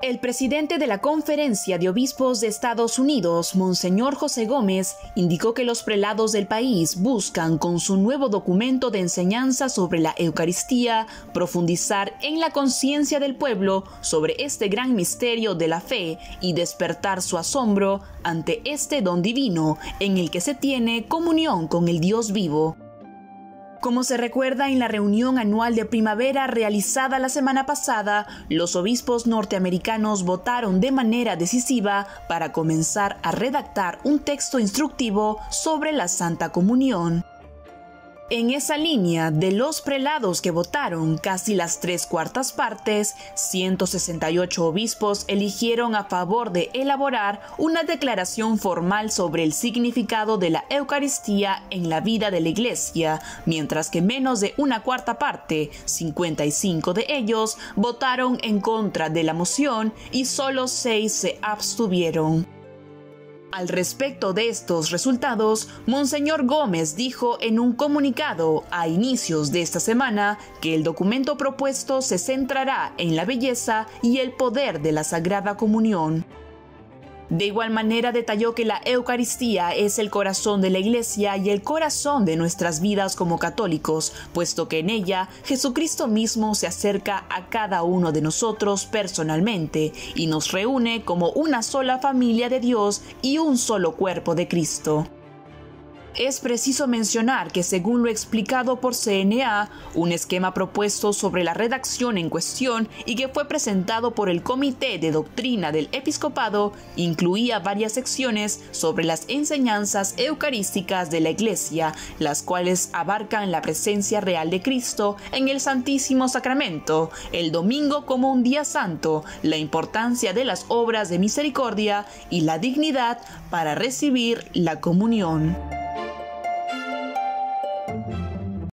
El presidente de la Conferencia de Obispos de Estados Unidos, Monseñor José Gómez, indicó que los prelados del país buscan, con su nuevo documento de enseñanza sobre la Eucaristía, profundizar en la conciencia del pueblo sobre este gran misterio de la fe y despertar su asombro ante este don divino en el que se tiene comunión con el Dios vivo. Como se recuerda en la reunión anual de primavera realizada la semana pasada, los obispos norteamericanos votaron de manera decisiva para comenzar a redactar un texto instructivo sobre la Santa Comunión. En esa línea, de los prelados que votaron, casi las 3/4 partes, 168 obispos eligieron a favor de elaborar una declaración formal sobre el significado de la Eucaristía en la vida de la Iglesia, mientras que menos de 1/4 parte, 55 de ellos, votaron en contra de la moción y solo 6 se abstuvieron. Al respecto de estos resultados, Monseñor Gómez dijo en un comunicado a inicios de esta semana que el documento propuesto se centrará en la belleza y el poder de la Sagrada Comunión. De igual manera detalló que la Eucaristía es el corazón de la Iglesia y el corazón de nuestras vidas como católicos, puesto que en ella Jesucristo mismo se acerca a cada uno de nosotros personalmente y nos reúne como una sola familia de Dios y un solo cuerpo de Cristo. Es preciso mencionar que, según lo explicado por CNA, un esquema propuesto sobre la redacción en cuestión y que fue presentado por el Comité de Doctrina del Episcopado incluía varias secciones sobre las enseñanzas eucarísticas de la Iglesia, las cuales abarcan la presencia real de Cristo en el Santísimo Sacramento, el domingo como un día santo, la importancia de las obras de misericordia y la dignidad para recibir la comunión.